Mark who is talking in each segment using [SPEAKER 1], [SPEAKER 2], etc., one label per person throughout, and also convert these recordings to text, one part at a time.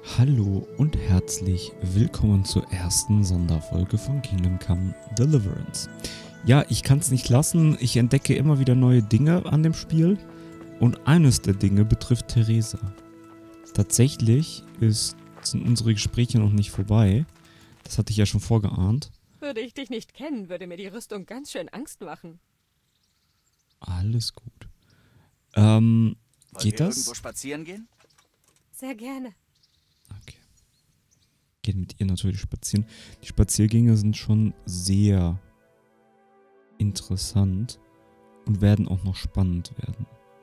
[SPEAKER 1] Hallo und herzlich willkommen zur ersten Sonderfolge von Kingdom Come Deliverance. Ja, ich kann es nicht lassen, ich entdecke immer wieder neue Dinge an dem Spiel und eines der Dinge betrifft Theresa. Tatsächlich sind unsere Gespräche noch nicht vorbei, das hatte ich ja schon vorgeahnt.
[SPEAKER 2] Würde ich dich nicht kennen, würde mir die Rüstung ganz schön Angst machen.
[SPEAKER 1] Alles gut.
[SPEAKER 3] Wollen
[SPEAKER 1] Geht
[SPEAKER 3] wir
[SPEAKER 1] das?
[SPEAKER 3] irgendwo spazieren gehen?
[SPEAKER 2] Sehr gerne.
[SPEAKER 1] Okay. Geht mit ihr natürlich spazieren. Die Spaziergänge sind schon sehr interessant und werden auch noch spannend werden.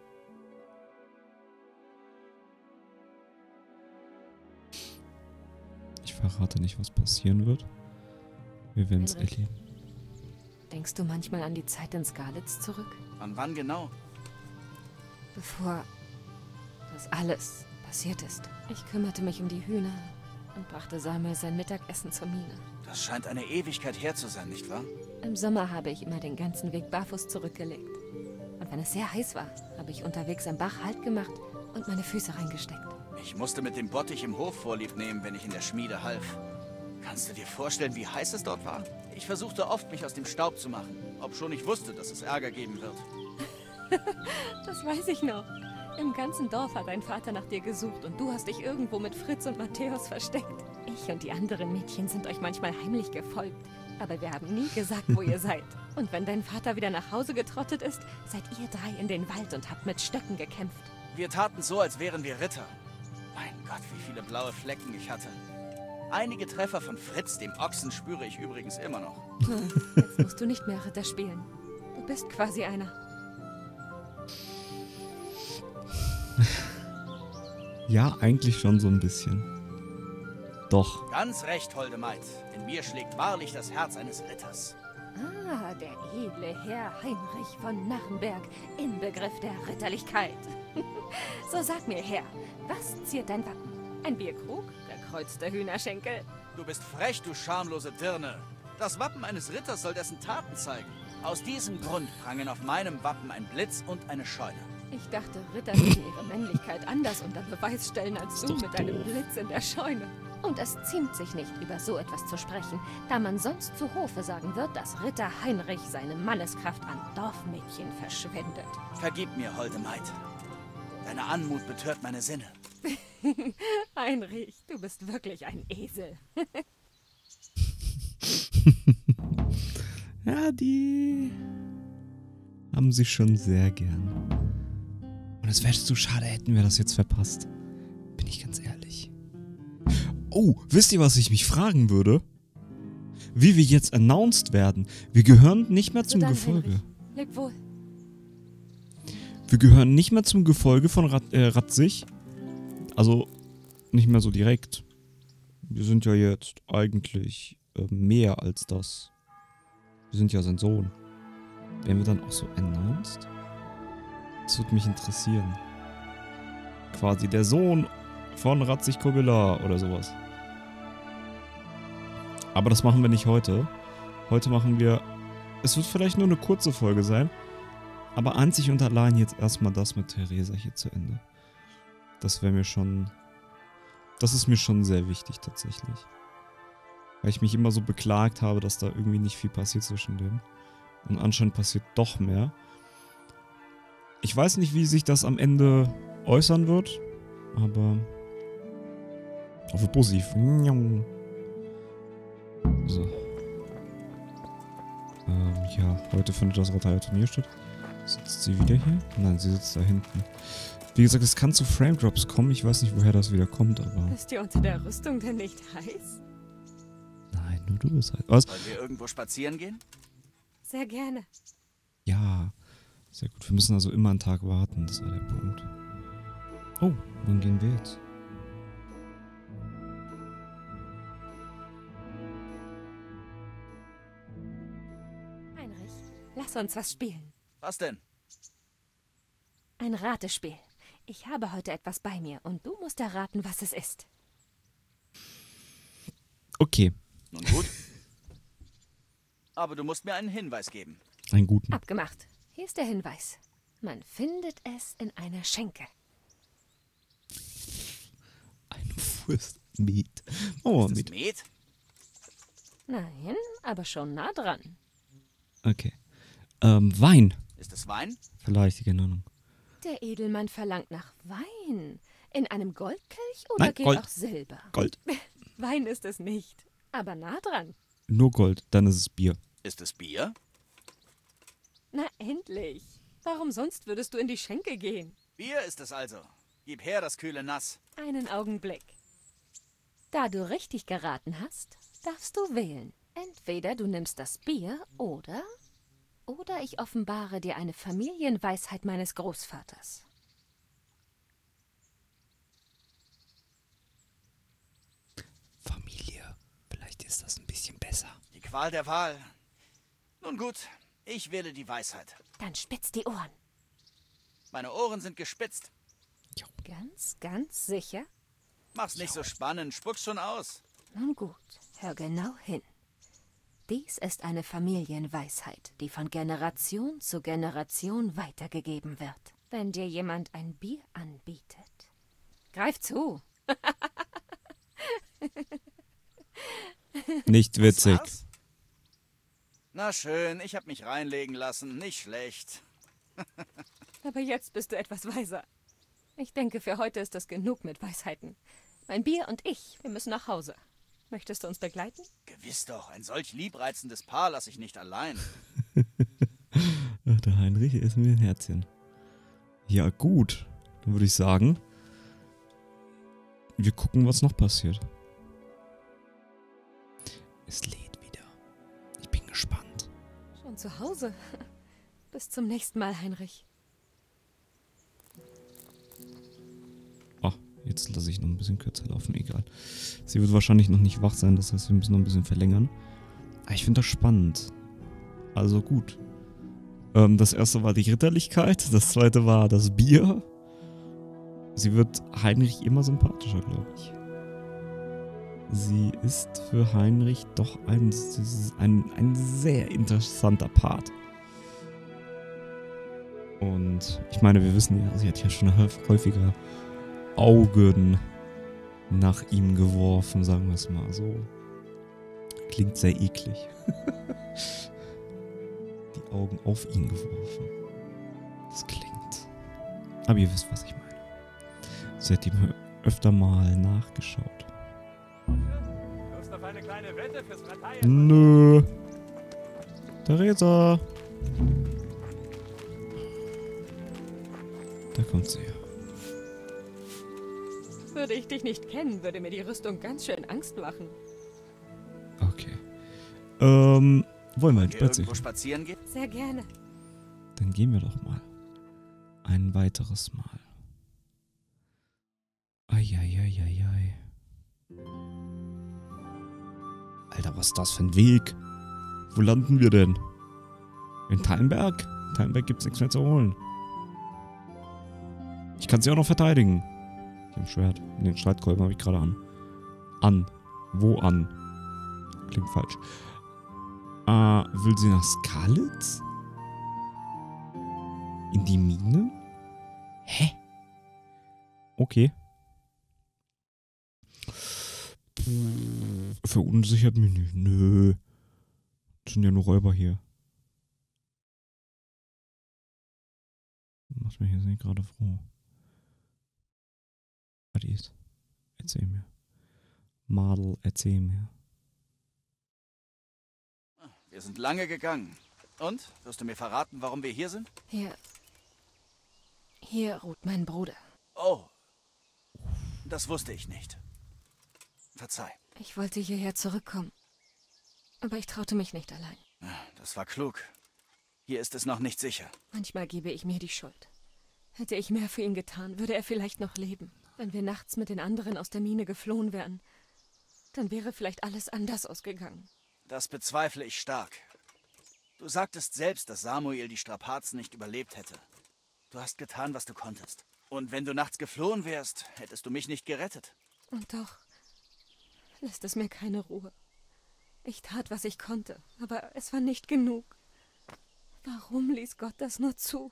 [SPEAKER 1] Ich verrate nicht, was passieren wird. Wir werden es
[SPEAKER 2] Heinrich.
[SPEAKER 1] erleben.
[SPEAKER 2] Denkst du manchmal an die Zeit in Skalitz zurück?
[SPEAKER 3] An wann genau?
[SPEAKER 2] Bevor das alles passiert ist. Ich kümmerte mich um die Hühner und brachte Samuel sein Mittagessen zur Mine.
[SPEAKER 3] Das scheint eine Ewigkeit her zu sein, nicht wahr?
[SPEAKER 2] Im Sommer habe ich immer den ganzen Weg barfuß zurückgelegt. Und wenn es sehr heiß war, habe ich unterwegs am Bach Halt gemacht und meine Füße reingesteckt.
[SPEAKER 3] Ich musste mit dem Bottich im Hof Vorlieb nehmen, wenn ich in der Schmiede half. Kannst du dir vorstellen, wie heiß es dort war? Ich versuchte oft, mich aus dem Staub zu machen, obschon ich wusste, dass es Ärger geben wird.
[SPEAKER 2] Das weiß ich noch. Im ganzen Dorf hat dein Vater nach dir gesucht und du hast dich irgendwo mit Fritz und Matthäus versteckt. Ich und die anderen Mädchen sind euch manchmal heimlich gefolgt. Aber wir haben nie gesagt, wo ihr seid. Und wenn dein Vater wieder nach Hause getrottet ist, seid ihr drei in den Wald und habt mit Stöcken gekämpft.
[SPEAKER 3] Wir taten so, als wären wir Ritter. Mein Gott, wie viele blaue Flecken ich hatte. Einige Treffer von Fritz, dem Ochsen, spüre ich übrigens immer noch.
[SPEAKER 2] Jetzt musst du nicht mehr Ritter spielen. Du bist quasi einer.
[SPEAKER 1] Ja, eigentlich schon so ein bisschen. Doch.
[SPEAKER 3] Ganz recht, holde Maid. In mir schlägt wahrlich das Herz eines Ritters.
[SPEAKER 2] Ah, der edle Herr Heinrich von Narrenberg, Inbegriff der Ritterlichkeit. So sag mir, Herr, was ziert dein Wappen? Ein Bierkrug, gekreuzter Hühnerschenkel?
[SPEAKER 3] Du bist frech, du schamlose Dirne. Das Wappen eines Ritters soll dessen Taten zeigen. Aus diesem Grund prangen auf meinem Wappen ein Blitz und eine Scheune.
[SPEAKER 2] Ich dachte, Ritter würden ihre Männlichkeit anders unter Beweis stellen als du
[SPEAKER 1] doch
[SPEAKER 2] mit deinem
[SPEAKER 1] doof.
[SPEAKER 2] Blitz in der Scheune. Und es ziemt sich nicht, über so etwas zu sprechen, da man sonst zu Hofe sagen wird, dass Ritter Heinrich seine Manneskraft an Dorfmädchen verschwendet.
[SPEAKER 3] Vergib mir, holde Maid. Deine Anmut betört meine Sinne.
[SPEAKER 2] Heinrich, du bist wirklich ein Esel.
[SPEAKER 1] Ja, die haben sie schon sehr gern. Und es wäre zu schade, hätten wir das jetzt verpasst. Bin ich ganz ehrlich. Oh, wisst ihr, was ich mich fragen würde? Wie wir jetzt announced werden. Wir gehören nicht mehr zum
[SPEAKER 2] Dann,
[SPEAKER 1] Gefolge.
[SPEAKER 2] Heinrich, leb wohl.
[SPEAKER 1] Wir gehören nicht mehr zum Gefolge von Ratzig. Also nicht mehr so direkt. Wir sind ja jetzt eigentlich mehr als das. Wir sind ja sein Sohn. Werden wir dann auch so announced? Das würde mich interessieren. Quasi der Sohn von Ratzig Kobila oder sowas. Aber das machen wir nicht heute. Heute machen wir... Es wird vielleicht nur eine kurze Folge sein. Aber einzig und allein jetzt erstmal das mit Theresa hier zu Ende. Das wäre mir schon... Das ist mir schon sehr wichtig tatsächlich. Weil ich mich immer so beklagt habe, dass da irgendwie nicht viel passiert zwischen denen. Und anscheinend passiert doch mehr. Ich weiß nicht, wie sich das am Ende äußern wird. Aber... Hoffe positiv. So. Ja, heute findet das Rotaya-Turnier statt. Sitzt sie wieder hier? Nein, sie sitzt da hinten. Wie gesagt, es kann zu Frame Drops kommen. Ich weiß nicht, woher das wieder kommt, aber...
[SPEAKER 2] Ist dir unter der Rüstung denn nicht heiß?
[SPEAKER 1] Nein, nur du bist halt... Was?
[SPEAKER 3] Wollen wir irgendwo spazieren gehen?
[SPEAKER 2] Sehr gerne.
[SPEAKER 1] Ja, sehr gut. Wir müssen also immer einen Tag warten. Das war der Punkt. Oh, wann gehen wir jetzt?
[SPEAKER 2] Heinrich, lass uns was spielen.
[SPEAKER 3] Was denn?
[SPEAKER 2] Ein Ratespiel. Ich habe heute etwas bei mir und du musst erraten, was es ist.
[SPEAKER 1] Okay,
[SPEAKER 3] Nun gut. Aber du musst mir einen Hinweis geben.
[SPEAKER 1] einen guten.
[SPEAKER 2] Abgemacht. Hier ist der Hinweis. Man findet es in einer Schenke.
[SPEAKER 1] Eine Wo ist Met? Oh,
[SPEAKER 3] Ist
[SPEAKER 1] Met.
[SPEAKER 3] es Met?
[SPEAKER 2] Nein, aber schon nah dran.
[SPEAKER 1] Okay. Wein.
[SPEAKER 3] Ist es Wein?
[SPEAKER 1] Vielleicht, keine Ahnung.
[SPEAKER 2] Der Edelmann verlangt nach Wein. In einem Goldkelch oder
[SPEAKER 1] Nein,
[SPEAKER 2] geht
[SPEAKER 1] Gold.
[SPEAKER 2] auch Silber?
[SPEAKER 1] Gold.
[SPEAKER 2] Wein ist es nicht, aber nah dran.
[SPEAKER 1] Nur Gold, dann ist es Bier.
[SPEAKER 3] Ist es Bier?
[SPEAKER 2] Na endlich. Warum sonst würdest du in die Schenke gehen?
[SPEAKER 3] Bier ist es also. Gib her das kühle Nass.
[SPEAKER 2] Einen Augenblick. Da du richtig geraten hast, darfst du wählen. Entweder du nimmst das Bier oder ich offenbare dir eine Familienweisheit meines Großvaters.
[SPEAKER 1] Familie. Vielleicht ist das ein bisschen besser.
[SPEAKER 3] Die Qual der Wahl. Nun gut, ich wähle die Weisheit.
[SPEAKER 2] Dann spitz die Ohren.
[SPEAKER 3] Meine Ohren sind gespitzt.
[SPEAKER 2] Ganz, ganz sicher?
[SPEAKER 3] Mach's nicht so spannend, spuck's schon aus.
[SPEAKER 2] Nun gut, hör genau hin. Dies ist eine Familienweisheit, die von Generation zu Generation weitergegeben wird. Wenn dir jemand ein Bier anbietet, greif zu.
[SPEAKER 1] Nicht witzig.
[SPEAKER 3] Was? Na schön, ich hab mich reinlegen lassen. Nicht schlecht.
[SPEAKER 2] Aber jetzt bist du etwas weiser. Ich denke, für heute ist das genug mit Weisheiten. Mein Bier und ich, wir müssen nach Hause. Möchtest du uns begleiten?
[SPEAKER 3] Gewiss doch, ein solch liebreizendes Paar lasse ich nicht allein.
[SPEAKER 1] Ach, der Heinrich ist mir ein Herzchen. Ja, gut. Dann würde ich sagen, wir gucken, was noch passiert. Es lädt wieder. Ich bin gespannt.
[SPEAKER 2] Schon zu Hause. Bis zum nächsten Mal, Heinrich.
[SPEAKER 1] Ach, jetzt lasse ich noch ein bisschen kürzer laufen, egal. Sie wird wahrscheinlich noch nicht wach sein, das heißt, wir müssen noch ein bisschen verlängern. Aber ich finde das spannend. Also gut. Das erste war die Ritterlichkeit, das zweite war das Bier. Sie wird Heinrich immer sympathischer, glaube ich. Sie ist für Heinrich doch ein sehr interessanter Part. Und ich meine, wir wissen ja, sie hat ja schon häufiger Augen nach ihm geworfen, sagen wir es mal so. Klingt sehr eklig. Die Augen auf ihn geworfen. Das klingt. Aber ihr wisst, was ich meine. Sie hat ihm öfter mal nachgeschaut.
[SPEAKER 4] Lust auf eine kleine Wette fürs Parteien?
[SPEAKER 1] Nö. Theresa. Da kommt sie.
[SPEAKER 2] Würde ich dich nicht kennen, würde mir die Rüstung ganz schön Angst machen.
[SPEAKER 1] Okay. Wollen wir
[SPEAKER 3] Wollt
[SPEAKER 1] ins
[SPEAKER 3] ihr
[SPEAKER 1] Bett?
[SPEAKER 3] irgendwo spazieren gehen?
[SPEAKER 2] Sehr gerne.
[SPEAKER 1] Dann gehen wir doch mal. Ein weiteres Mal. Eieieiei. Alter, was ist das für ein Weg? Wo landen wir denn? In Thallenberg? In Thallenberg gibt's nichts mehr zu holen. Ich kann sie auch noch verteidigen. Ich hab ein Schwert. Den Streitkolben habe ich gerade an. An. Wo an? Klingt falsch. Will sie nach Scarlet? In die Mine? Hä? Okay. Verunsichert mich nicht. Nö. Das sind ja nur Räuber hier. Macht mich jetzt nicht gerade froh. Was ist? Erzähl mir. Madel, erzähl mir.
[SPEAKER 3] Wir sind lange gegangen. Und? Wirst du mir verraten, warum wir hier sind?
[SPEAKER 2] Hier ruht mein Bruder.
[SPEAKER 3] Oh. Das wusste ich nicht. Verzeih.
[SPEAKER 2] Ich wollte hierher zurückkommen. Aber ich traute mich nicht allein.
[SPEAKER 3] Das war klug. Hier ist es noch nicht sicher.
[SPEAKER 2] Manchmal gebe ich mir die Schuld. Hätte ich mehr für ihn getan, würde er vielleicht noch leben. Wenn wir nachts mit den anderen aus der Mine geflohen wären, dann wäre vielleicht alles anders ausgegangen.
[SPEAKER 3] Das bezweifle ich stark. Du sagtest selbst, dass Samuel die Strapazen nicht überlebt hätte. Du hast getan, was du konntest. Und wenn du nachts geflohen wärst, hättest du mich nicht gerettet.
[SPEAKER 2] Und doch lässt es mir keine Ruhe. Ich tat, was ich konnte, aber es war nicht genug. Warum ließ Gott das nur zu?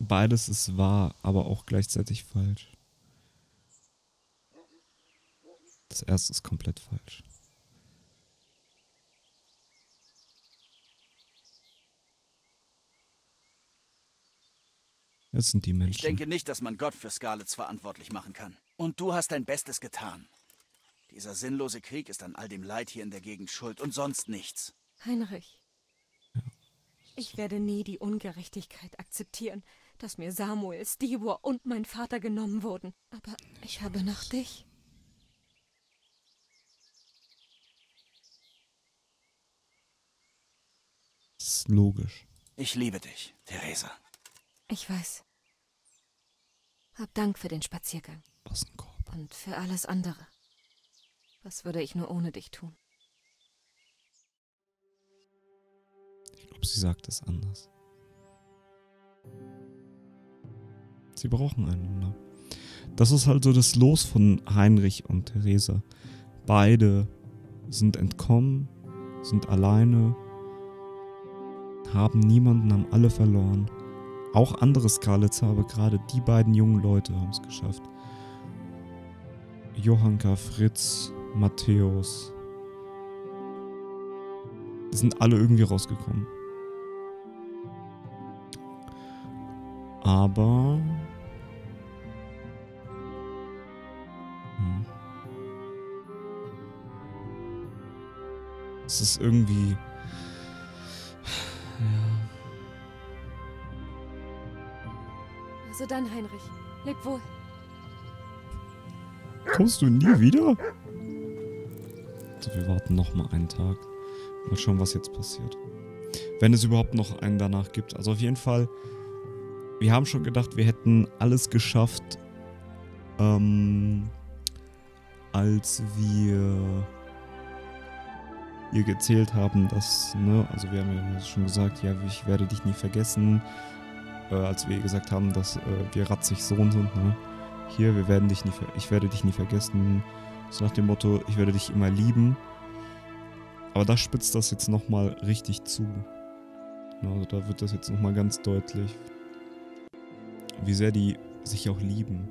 [SPEAKER 1] beides ist wahr, aber auch gleichzeitig falsch. Das erste ist komplett falsch. Es sind die Menschen.
[SPEAKER 3] Ich denke nicht, dass man Gott für Scarlets verantwortlich machen kann. Und du hast dein Bestes getan. Dieser sinnlose Krieg ist an all dem Leid hier in der Gegend schuld und sonst nichts.
[SPEAKER 2] Heinrich, ich werde nie die Ungerechtigkeit akzeptieren, dass mir Samuel, Stibor und mein Vater genommen wurden. Aber ich habe noch dich.
[SPEAKER 1] Das ist logisch.
[SPEAKER 3] Ich liebe dich, Theresa.
[SPEAKER 2] Ich weiß. Hab Dank für den Spaziergang.
[SPEAKER 1] Was ein Korb.
[SPEAKER 2] Und für alles andere. Was würde ich nur ohne dich tun?
[SPEAKER 1] Ich glaube, sie sagt es anders. Sie brauchen einander. Das ist halt so das Los von Heinrich und Theresa. Beide sind entkommen, sind alleine, haben niemanden, haben alle verloren. Auch andere Scarlets, aber gerade die beiden jungen Leute haben es geschafft. Johanka, Fritz, Matthäus. Die sind alle irgendwie rausgekommen. Aber... Es ist irgendwie... Ja...
[SPEAKER 2] Also dann, Heinrich. Leb wohl.
[SPEAKER 1] Kommst du nie wieder? So, wir warten noch mal einen Tag. Mal schauen, was jetzt passiert. Wenn es überhaupt noch einen danach gibt. Also auf jeden Fall, wir haben schon gedacht, wir hätten alles geschafft, als wir gezählt haben, dass, ne, also wir haben ja schon gesagt, ja, ich werde dich nie vergessen, als wir gesagt haben, dass wir Ratzig Sohn sind, ne? Hier, ich werde dich nie vergessen. So nach dem Motto, ich werde dich immer lieben. Aber da spitzt das jetzt nochmal richtig zu. Also da wird das jetzt nochmal ganz deutlich, wie sehr die sich auch lieben.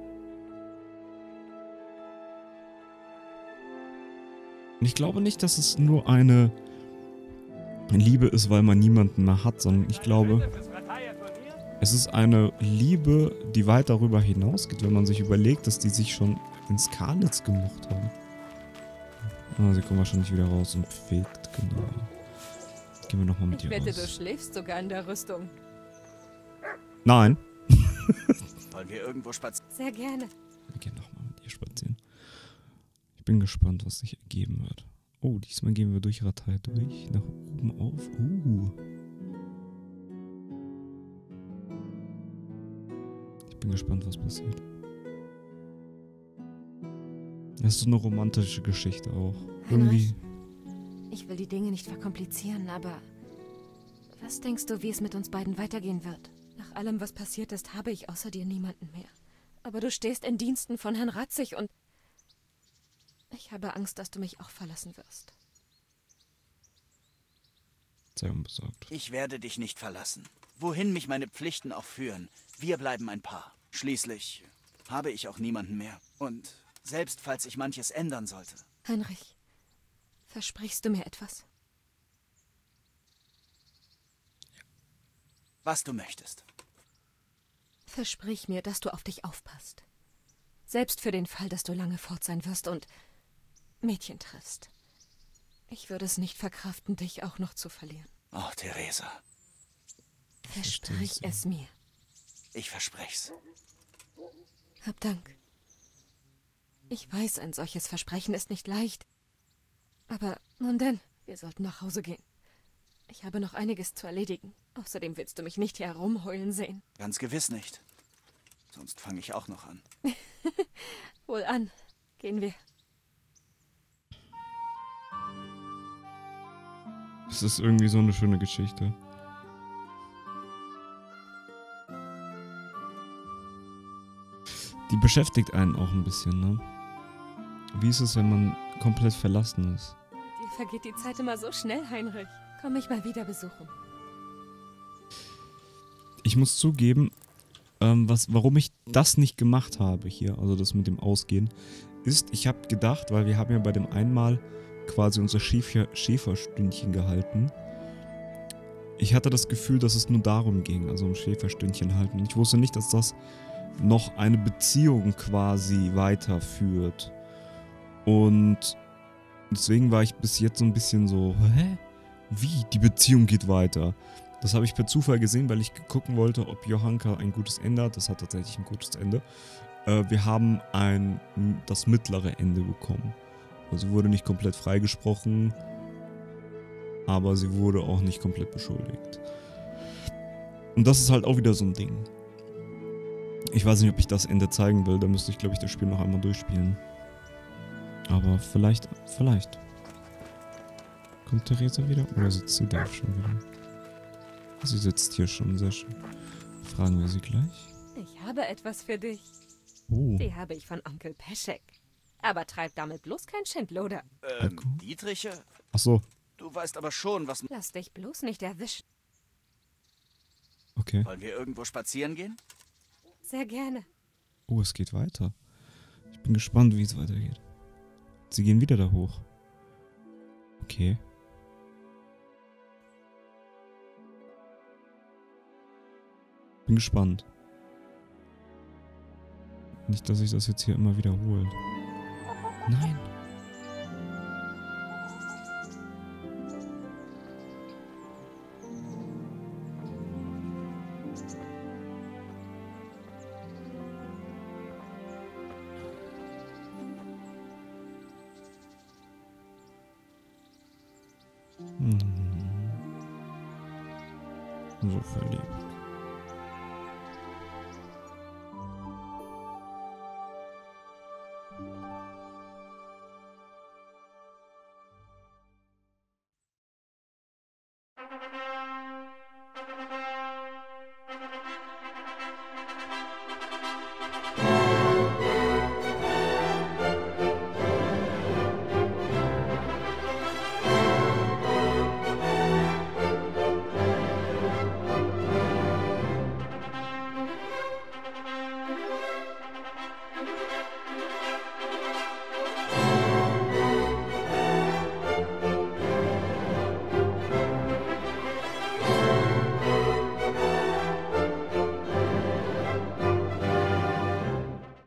[SPEAKER 1] Und ich glaube nicht, dass es nur eine Liebe ist, weil man niemanden mehr hat, sondern ich glaube, es ist eine Liebe, die weit darüber hinausgeht, wenn man sich überlegt, dass die sich schon in Scarlets gemocht haben. Ah, sie kommen wahrscheinlich wieder raus und fegt, genau. Gehen wir nochmal mit
[SPEAKER 2] Ich
[SPEAKER 1] ihr
[SPEAKER 2] wette,
[SPEAKER 1] raus.
[SPEAKER 2] du schläfst sogar in der Rüstung.
[SPEAKER 1] Nein.
[SPEAKER 3] Wollen wir irgendwo spazieren?
[SPEAKER 2] Sehr gerne.
[SPEAKER 1] Wir gehen nochmal mit ihr spazieren. Ich bin gespannt, was sich ergeben wird. Oh, diesmal gehen wir durch Ratei durch, nach oben auf. Ich bin gespannt, was passiert. Das ist so eine romantische Geschichte auch. Irgendwie.
[SPEAKER 2] Ich will die Dinge nicht verkomplizieren, aber was denkst du, wie es mit uns beiden weitergehen wird? Nach allem, was passiert ist, habe ich außer dir niemanden mehr. Aber du stehst in Diensten von Herrn Ratzig und ich habe Angst, dass du mich auch verlassen wirst.
[SPEAKER 1] Sei unbesorgt.
[SPEAKER 3] Ich werde dich nicht verlassen. Wohin mich meine Pflichten auch führen, wir bleiben ein Paar. Schließlich habe ich auch niemanden mehr. Und selbst falls sich manches ändern sollte.
[SPEAKER 2] Heinrich, versprichst du mir etwas?
[SPEAKER 3] Was du möchtest.
[SPEAKER 2] Versprich mir, dass du auf dich aufpasst. Selbst für den Fall, dass du lange fort sein wirst und Mädchen triffst. Ich würde es nicht verkraften, dich auch noch zu verlieren.
[SPEAKER 3] Oh, Theresa.
[SPEAKER 2] Versprich es mir.
[SPEAKER 3] Ich versprech's.
[SPEAKER 2] Hab Dank. Ich weiß, ein solches Versprechen ist nicht leicht. Aber nun denn, wir sollten nach Hause gehen. Ich habe noch einiges zu erledigen. Außerdem willst du mich nicht hier herumheulen sehen.
[SPEAKER 3] Ganz gewiss nicht. Sonst fange ich auch noch an.
[SPEAKER 2] Wohlan. Gehen wir.
[SPEAKER 1] Es ist irgendwie so eine schöne Geschichte. Die beschäftigt einen auch ein bisschen, ne? Wie ist es, wenn man komplett verlassen ist?
[SPEAKER 2] Dir vergeht die Zeit immer so schnell, Heinrich. Komm mich mal wieder besuchen.
[SPEAKER 1] Ich muss zugeben, warum ich das nicht gemacht habe hier, also das mit dem Ausgehen, ist, ich habe gedacht, weil wir haben ja bei dem einmal quasi unser Schäferstündchen gehalten. Ich hatte das Gefühl, dass es nur darum ging, also um Schäferstündchen halten. Und ich wusste nicht, dass das noch eine Beziehung quasi weiterführt. Und deswegen war ich bis jetzt so ein bisschen so, hä? Wie? Die Beziehung geht weiter? Das habe ich per Zufall gesehen, weil ich gucken wollte, ob Johanka ein gutes Ende hat. Das hat tatsächlich ein gutes Ende. Wir haben das mittlere Ende bekommen. Also sie wurde nicht komplett freigesprochen, aber sie wurde auch nicht komplett beschuldigt. Und das ist halt auch wieder so ein Ding. Ich weiß nicht, ob ich das Ende zeigen will. Da müsste ich, glaube ich, das Spiel noch einmal durchspielen. Aber vielleicht. Kommt Theresa wieder? Oder sitzt sie da schon wieder? Sie sitzt hier schon, sehr schön. Fragen wir sie gleich.
[SPEAKER 2] Ich habe etwas für dich.
[SPEAKER 1] Oh.
[SPEAKER 2] Die habe ich von Onkel Peschek. Aber treib damit bloß kein Schindluder.
[SPEAKER 3] Dietriche?
[SPEAKER 1] Ach so,
[SPEAKER 3] Du weißt aber schon, was...
[SPEAKER 2] Lass dich bloß nicht erwischen.
[SPEAKER 1] okay.
[SPEAKER 3] Wollen wir irgendwo spazieren gehen?
[SPEAKER 2] Sehr gerne.
[SPEAKER 1] Oh, es geht weiter. Ich bin gespannt, wie es weitergeht. Sie gehen wieder da hoch. Okay. Bin gespannt. Nicht, dass sich das jetzt hier immer wiederholt. Nein. So verliebt.